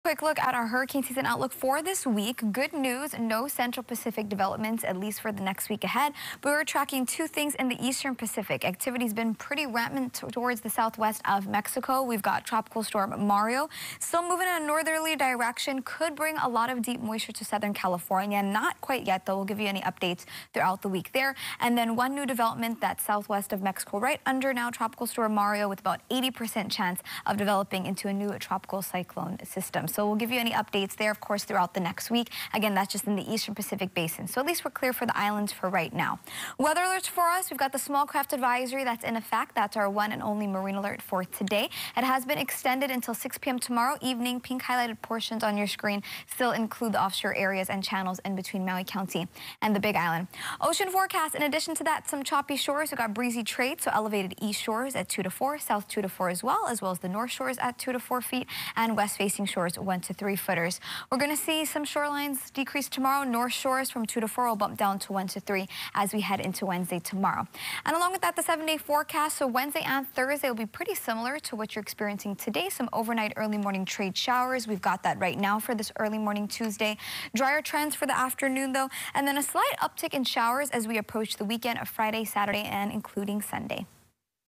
Quick look at our hurricane season outlook for this week. Good news, no Central Pacific developments, at least for the next week ahead. But we're tracking two things in the Eastern Pacific. Activity's been pretty rampant towards the southwest of Mexico. We've got Tropical Storm Mario still moving in a northerly direction. Could bring a lot of deep moisture to Southern California. Not quite yet, though. We'll give you any updates throughout the week there. And then one new development that's southwest of Mexico, right under now Tropical Storm Mario, with about 80% chance of developing into a new tropical cyclone system. So we'll give you any updates there, of course, throughout the next week. Again, that's just in the Eastern Pacific Basin. So at least we're clear for the islands for right now. Weather alerts for us. We've got the small craft advisory that's in effect. That's our one and only marine alert for today. It has been extended until 6 p.m. tomorrow evening. Pink highlighted portions on your screen still include the offshore areas and channels in between Maui County and the Big Island. Ocean forecast, in addition to that, some choppy shores. We've got breezy trade, so elevated east shores at 2 to 4, south 2 to 4 as well as the north shores at 2 to 4 feet, and west-facing shores 1 to 3 footers. We're going to see some shorelines decrease tomorrow. North shores from 2 to 4 will bump down to 1 to 3 as we head into Wednesday tomorrow. And along with that, the 7-day forecast. So Wednesday and Thursday will be pretty similar to what you're experiencing today. Some overnight early morning trade showers. We've got that right now for this early morning Tuesday. Drier trends for the afternoon, though, and then a slight uptick in showers as we approach the weekend of Friday, Saturday, and including Sunday.